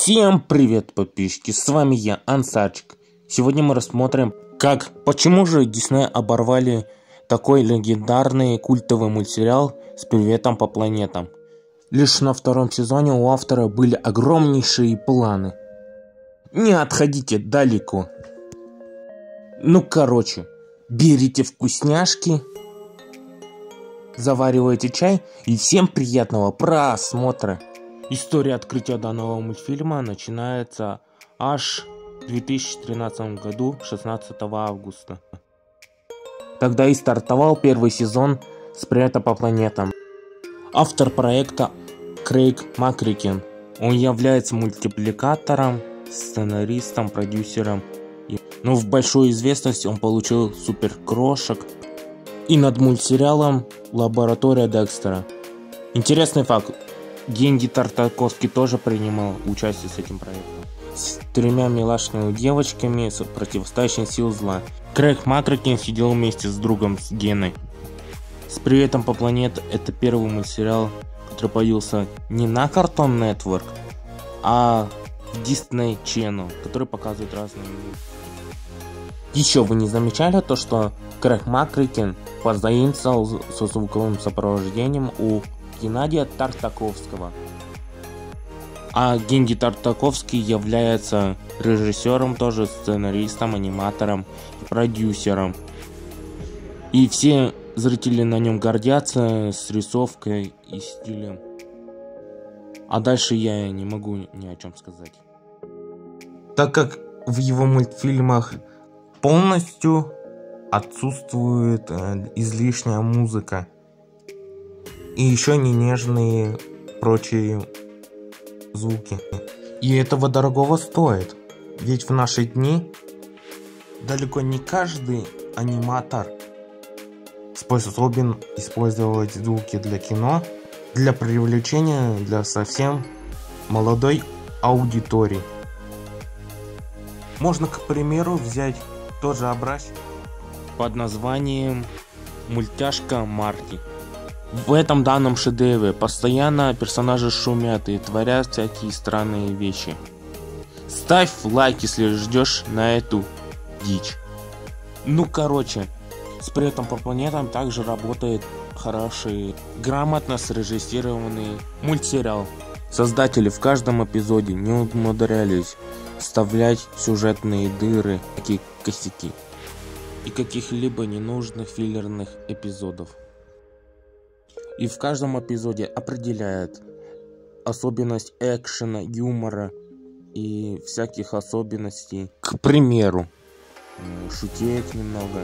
Всем привет, подписчики, с вами я, Ансарчик. Сегодня мы рассмотрим, почему же Дисней оборвали такой легендарный культовый мультсериал с приветом по планетам. Лишь на втором сезоне у автора были огромнейшие планы. Не отходите далеко. Берите вкусняшки, заваривайте чай и всем приятного просмотра. История открытия данного мультфильма начинается аж в 2013 году, 16 августа. Тогда и стартовал первый сезон с «Привета по планетам». Автор проекта Крейг Маккрикен. Он является мультипликатором, сценаристом, продюсером. Но в большую известность он получил Супер Крошек и над мультсериалом «Лаборатория Декстера». Интересный факт. Генди Тартаковский тоже принимал участие с этим проектом. С 3 милашными девочками, противостоящими сил зла. Крейг Маккрикен сидел вместе с другом, с Геной. С «Приветом по планете» это первый мультсериал, который появился не на Cartoon Network, а в Disney Channel, который показывает разные мультики. Еще вы не замечали то, что Крейг Маккрикен позаимствовал со звуковым сопровождением у Геннадия Тартаковского. А Генди Тартаковский является режиссером, тоже сценаристом, аниматором и продюсером. И все зрители на нем гордятся с рисовкой и стилем. А дальше я не могу ни о чем сказать. Так как в его мультфильмах полностью отсутствует излишняя музыка. И еще не нежные прочие звуки. И этого дорогого стоит. Ведь в наши дни далеко не каждый аниматор способен использовать звуки для кино, для привлечения для совсем молодой аудитории. Можно, к примеру, взять тот же образец под названием «Мультяшка Марти». В этом данном шедевре постоянно персонажи шумят и творят всякие странные вещи. Ставь лайк, если ждешь на эту дичь. С «Приветом по планетам» также работает хороший, грамотно срежиссированный мультсериал. Создатели в каждом эпизоде не умудрялись вставлять сюжетные дыры, такие косяки и каких-либо ненужных филлерных эпизодов. И в каждом эпизоде определяет особенность экшена, юмора и всяких особенностей. К примеру, шутеек немного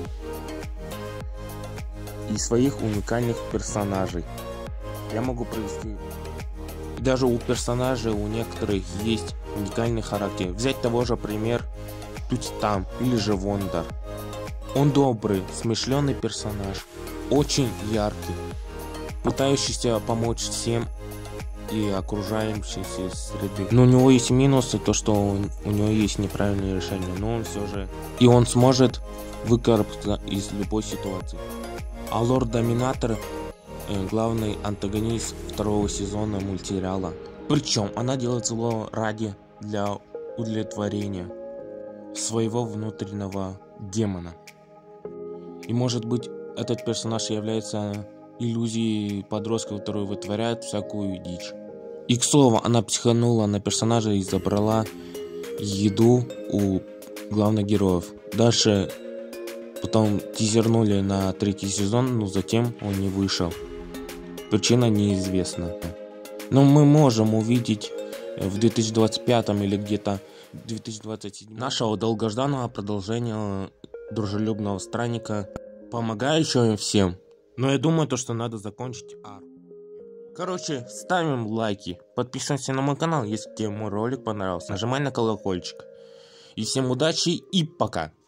и своих уникальных персонажей. Я могу привести. И даже у персонажей у некоторых есть уникальный характер. Взять того же пример Тутитам или же Вондар. Он добрый, смышленый персонаж, очень яркий, пытающийся помочь всем и окружающейся среды. Но у него есть минусы, то что у него есть неправильные решения, но он все же... И он сможет выкарабкаться из любой ситуации. А Лорд Доминатор главный антагонист второго сезона мультсериала. Причем она делает зло для удовлетворения своего внутреннего демона. И может быть этот персонаж является иллюзии подростка, который вытворяет всякую дичь. И к слову, она психанула на персонажа и забрала еду у главных героев. Дальше потом тизернули на 3-й сезон, но затем он не вышел. Причина неизвестна. Но мы можем увидеть в 2025 или где-то 2027 нашего долгожданного продолжения дружелюбного странника, помогающего всем. Но я думаю, что надо закончить арку. Ставим лайки, подписываемся на мой канал, если тебе мой ролик понравился, нажимай на колокольчик. И всем удачи и пока!